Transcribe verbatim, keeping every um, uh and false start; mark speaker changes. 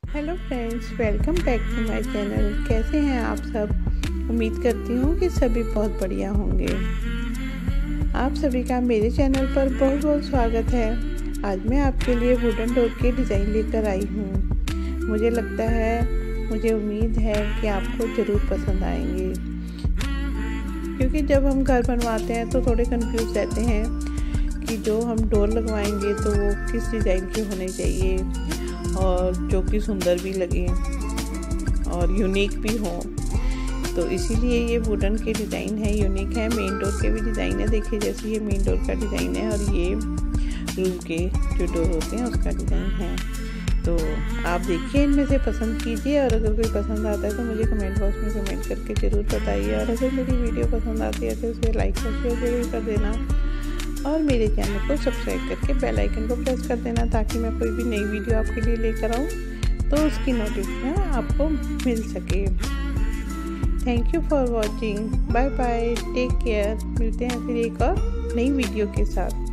Speaker 1: Hello friends, welcome back to my channel. कैसे हैं आप सब? उम्मीद करती हूँ कि सभी बहुत बढ़िया होंगे। आप सभी का मेरे चैनल पर बहुत बहुत स्वागत है। आज मैं आपके लिए वुडन डोर के डिज़ाइन लेकर आई हूँ। मुझे लगता है, मुझे उम्मीद है कि आपको ज़रूर पसंद आएंगे, क्योंकि जब हम घर बनवाते हैं तो थोड़े कंफ्यूज रहते हैं कि जो हम डोर लगवाएंगे तो वो किस डिज़ाइन के होने चाहिए और जो कि सुंदर भी लगे और यूनिक भी हो। तो इसीलिए ये वुडन के डिज़ाइन है, यूनिक है। मेन डोर के भी डिज़ाइन है, देखिए जैसे ये मेन डोर का डिज़ाइन है और ये रूम के जो डोर होते हैं उसका डिज़ाइन है। तो आप देखिए, इनमें से पसंद कीजिए और अगर कोई पसंद आता है तो मुझे कमेंट बॉक्स में कमेंट करके ज़रूर बताइए। और अगर मेरी वीडियो पसंद आती है तो उसे लाइक और शेयर जरूर कर देना और मेरे चैनल को सब्सक्राइब करके बेल आइकन को प्रेस कर देना, ताकि मैं कोई भी नई वीडियो आपके लिए लेकर आऊँ तो उसकी नोटिफिकेशन आपको मिल सके। Thank you for watching. Bye bye, take care. मिलते हैं फिर एक और नई वीडियो के साथ।